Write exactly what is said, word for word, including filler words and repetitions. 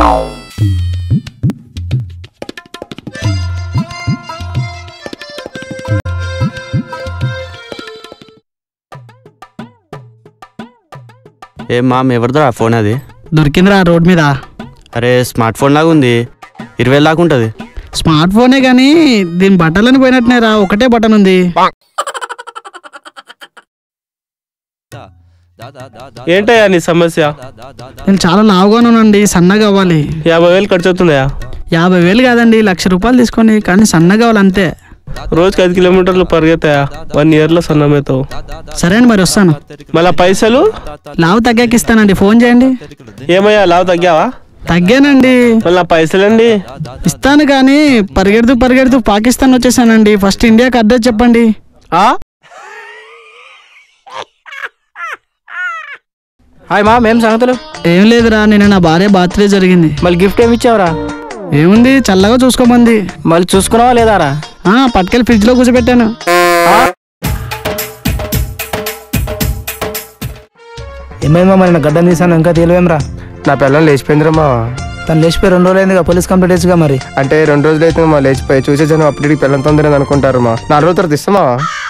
ఏ ma'am ఎవరిదా phone? అది దొరికిందిరా road మీద. అరే స్మార్ట్ ఫోన్ లాగా ఉంది, ఇరవై లాగా ఉంటుంది. స్మార్ట్ ఫోనే కానీ దీని బట్టలని పోయినట్టునేరా, ఒకటే బటన్ ఉంది. ఏంటయ్యా నీ సమస్య? నేను చాలా లావుగానండి, సన్నగా అవ్వాలి. యాభై వేలు ఖర్చు అవుతుందయా? యాభై వేలు కాదండి, లక్ష రూపాయలు తీసుకొని కానీ సన్నగా అవ్వాలి అంతే. రోజుకి ఐదు కిలోమీటర్లు పరిగెత్తాయా? వన్ ఇయర్ లో సన్నమవుతావు. సరే అండి మరి వస్తాను. మళ్ళా పైసలు? లావు తగ్గాక ఇస్తానండి, ఫోన్ చేయండి. ఏమయ్యా లావు తగ్గావా? తగ్గానండి. మళ్ళీ పైసలండి? ఇస్తాను కానీ పరిగెడుతూ పరిగెడుతూ పాకిస్తాన్ వచ్చేసానండి. ఫస్ట్ ఇండియాకి అడ్రస్ చెప్పండి. హాయ్ మా, ఏం సంగతులు? ఏం లేదురా, నేను నా భార్య బర్త్డే జరిగింది. మళ్ళీ గిఫ్ట్ ఏమి ఇచ్చావురా? ఏముంది, చల్లగా చూసుకోమంది. మళ్ళీ చూసుకున్నావా లేదారా? పట్టుకెళ్ళి ఫ్రిడ్జ్ లో కూర్చోబెట్టాను. ఏమైందా మరి? నా గడ్డం తీసాను ఇంకా తెలివేమ్రా. నా పిల్లలు లేచిపోయిందిరమ్మా. తను లేచిపోయి రెండు రోజులు అయిందిగా, పోలీస్ కంప్లైంట్ వేసుగా. మరి అంటే రెండు రోజులు అయితే మా లేచిపోయి చూసే జనం అప్పటికి పిల్లలతో అనుకుంటారు. మా నాలుగు రోజుల తర్వాత ఇస్తామా?